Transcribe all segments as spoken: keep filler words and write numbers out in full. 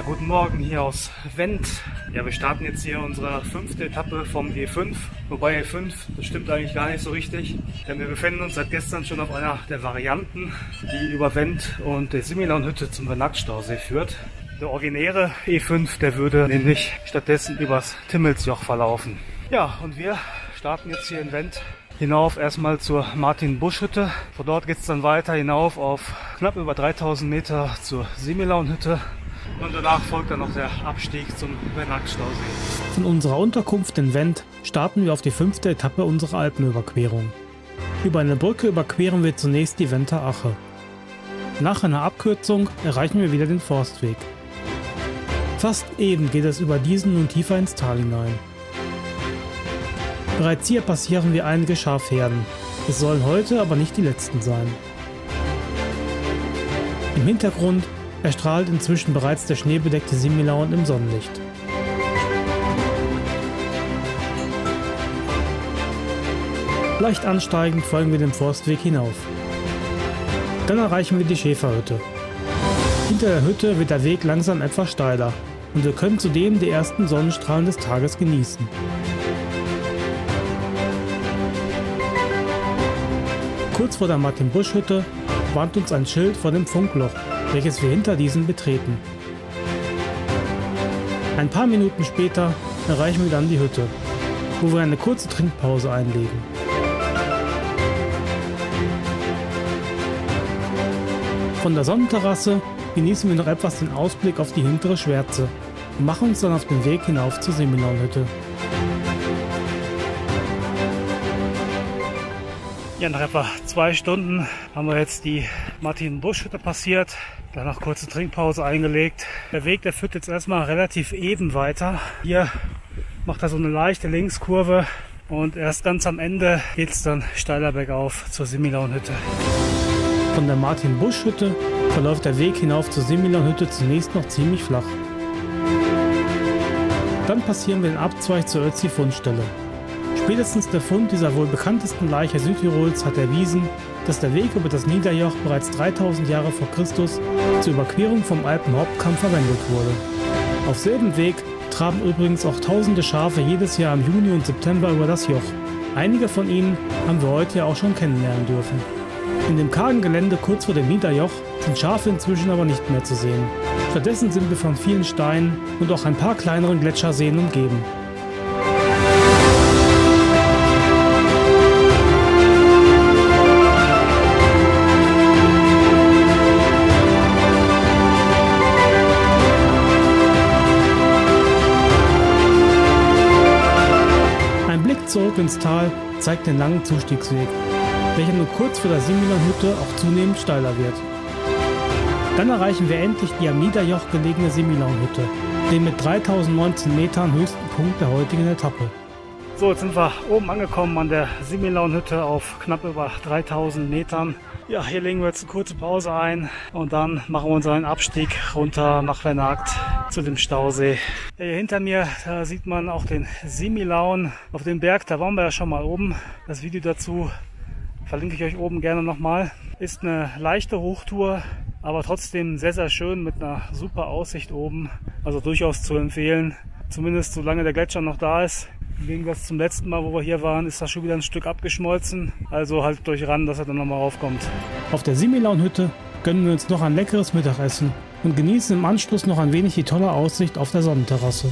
guten Morgen hier aus Wendt. Ja, wir starten jetzt hier unsere fünfte Etappe vom E fünf. Wobei E fünf, das stimmt eigentlich gar nicht so richtig. Denn wir befinden uns seit gestern schon auf einer der Varianten, die über Wendt und der Similaunhütte zum Bernackt-Stausee führt. Der originäre E fünf, der würde nämlich stattdessen übers Timmelsjoch verlaufen. Ja, und wir starten jetzt hier in Wendt hinauf erstmal zur Martin-Busch-Hütte. Von dort geht es dann weiter hinauf auf knapp über dreitausend Meter zur Similaunhütte. Und danach folgt dann noch der Abstieg zum Bernackt-Stausee. Von unserer Unterkunft in Wendt starten wir auf die fünfte Etappe unserer Alpenüberquerung. Über eine Brücke überqueren wir zunächst die Wendter Ache. Nach einer Abkürzung erreichen wir wieder den Forstweg. Fast eben geht es über diesen nun tiefer ins Tal hinein. Bereits hier passieren wir einige Schafherden. Es sollen heute aber nicht die letzten sein. Im Hintergrund erstrahlt inzwischen bereits der schneebedeckte Similaun im Sonnenlicht. Leicht ansteigend folgen wir dem Forstweg hinauf. Dann erreichen wir die Schäferhütte. Hinter der Hütte wird der Weg langsam etwas steiler und wir können zudem die ersten Sonnenstrahlen des Tages genießen. Kurz vor der Martin-Busch-Hütte warnt uns ein Schild vor dem Funkloch, welches wir hinter diesem betreten. Ein paar Minuten später erreichen wir dann die Hütte, wo wir eine kurze Trinkpause einlegen. Von der Sonnenterrasse genießen wir noch etwas den Ausblick auf die hintere Schwärze und machen uns dann auf den Weg hinauf zur Similaunhütte. Ja, nach etwa zwei Stunden haben wir jetzt die Martin-Busch-Hütte passiert, danach kurze Trinkpause eingelegt. Der Weg, der führt jetzt erstmal relativ eben weiter. Hier macht er so eine leichte Linkskurve und erst ganz am Ende geht es dann steiler bergauf zur Similaunhütte. Von der Martin-Busch-Hütte verläuft der Weg hinauf zur Similaunhütte zunächst noch ziemlich flach. Dann passieren wir den Abzweig zur Ötzi-Fundstelle. Spätestens der Fund dieser wohl bekanntesten Leiche Südtirols hat erwiesen, dass der Weg über das Niederjoch bereits dreitausend Jahre vor Christus zur Überquerung vom Alpenhauptkamm verwendet wurde. Auf selben Weg traben übrigens auch tausende Schafe jedes Jahr im Juni und September über das Joch. Einige von ihnen haben wir heute ja auch schon kennenlernen dürfen. In dem kargen Gelände kurz vor dem Niederjoch sind Schafe inzwischen aber nicht mehr zu sehen. Stattdessen sind wir von vielen Steinen und auch ein paar kleineren Gletscherseen umgeben. Zurück ins Tal zeigt den langen Zustiegsweg, welcher nur kurz vor der Similaunhütte auch zunehmend steiler wird. Dann erreichen wir endlich die am Niederjoch gelegene Similaunhütte, den mit dreitausendneunzehn Metern höchsten Punkt der heutigen Etappe. So, jetzt sind wir oben angekommen an der Similaunhütte auf knapp über dreitausend Metern. Ja, hier legen wir jetzt eine kurze Pause ein und dann machen wir unseren Abstieg runter nach Bernackt zu dem Stausee. Ja, hier hinter mir, da sieht man auch den Similaun auf dem Berg, da waren wir ja schon mal oben. Das Video dazu verlinke ich euch oben gerne nochmal. Ist eine leichte Hochtour, aber trotzdem sehr, sehr schön mit einer super Aussicht oben. Also durchaus zu empfehlen, zumindest solange der Gletscher noch da ist. Im Gegensatz zum letzten Mal, wo wir hier waren, ist das schon wieder ein Stück abgeschmolzen. Also halt durch ran, dass er dann nochmal raufkommt. Auf der Similaunhütte gönnen wir uns noch ein leckeres Mittagessen und genießen im Anschluss noch ein wenig die tolle Aussicht auf der Sonnenterrasse.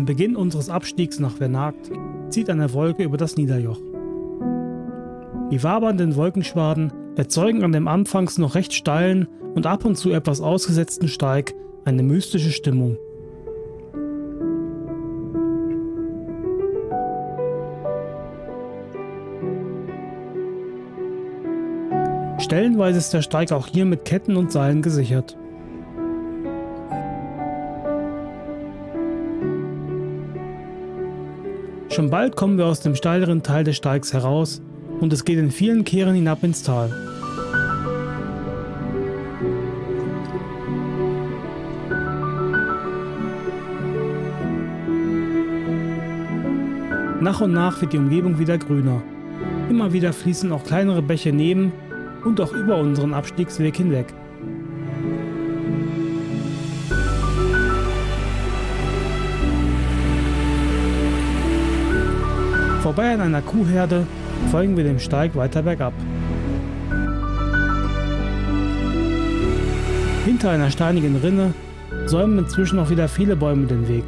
Beim Beginn unseres Abstiegs nach Vernagt zieht eine Wolke über das Niederjoch. Die wabernden Wolkenschwaden erzeugen an dem anfangs noch recht steilen und ab und zu etwas ausgesetzten Steig eine mystische Stimmung. Stellenweise ist der Steig auch hier mit Ketten und Seilen gesichert. Schon bald kommen wir aus dem steileren Teil des Steigs heraus und es geht in vielen Kehren hinab ins Tal. Nach und nach wird die Umgebung wieder grüner. Immer wieder fließen auch kleinere Bäche neben und auch über unseren Abstiegsweg hinweg. Vorbei an einer Kuhherde folgen wir dem Steig weiter bergab. Hinter einer steinigen Rinne säumen inzwischen auch wieder viele Bäume den Weg.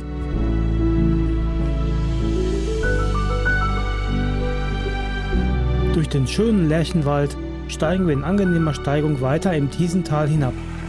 Durch den schönen Lärchenwald steigen wir in angenehmer Steigung weiter im Tiesental hinab.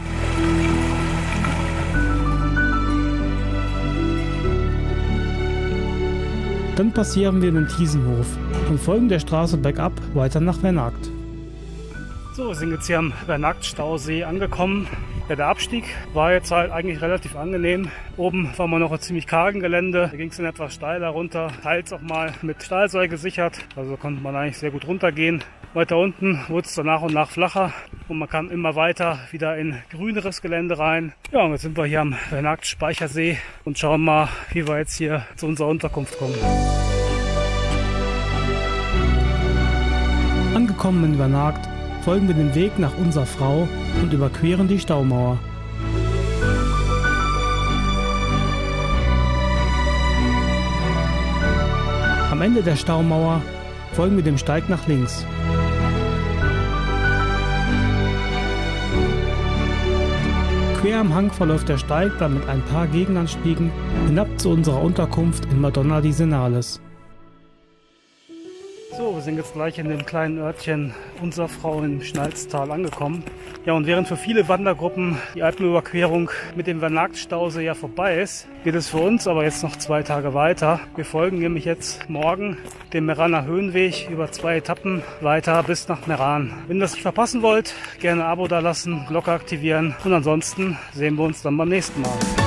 Dann passieren wir den Tiesenhof und folgen der Straße bergab weiter nach Vernagt. So, wir sind jetzt hier am Vernagt-Stausee angekommen. Ja, der Abstieg war jetzt halt eigentlich relativ angenehm. Oben war man noch ein ziemlich kargen Gelände. Da ging es dann etwas steiler runter, teils auch mal mit Stahlseil gesichert. Also konnte man eigentlich sehr gut runtergehen. Weiter unten wurde es dann nach und nach flacher und man kann immer weiter wieder in grüneres Gelände rein. Ja, und jetzt sind wir hier am Vernagt-Speichersee und schauen mal, wie wir jetzt hier zu unserer Unterkunft kommen. Angekommen in Vernagt folgen wir dem Weg nach Unser Frau und überqueren die Staumauer. Am Ende der Staumauer folgen wir dem Steig nach links. Quer am Hang verläuft der Steig dann mit ein paar Gegenanstiegen hinab zu unserer Unterkunft in Madonna di Senales. So, wir sind jetzt gleich in dem kleinen Örtchen Unser Frau im Schnalztal angekommen. Ja, und während für viele Wandergruppen die Alpenüberquerung mit dem Vernagt-Stausee ja vorbei ist, geht es für uns aber jetzt noch zwei Tage weiter. Wir folgen nämlich jetzt morgen dem Meraner Höhenweg über zwei Etappen weiter bis nach Meran. Wenn ihr das nicht verpassen wollt, gerne ein Abo da lassen, Glocke aktivieren und ansonsten sehen wir uns dann beim nächsten Mal.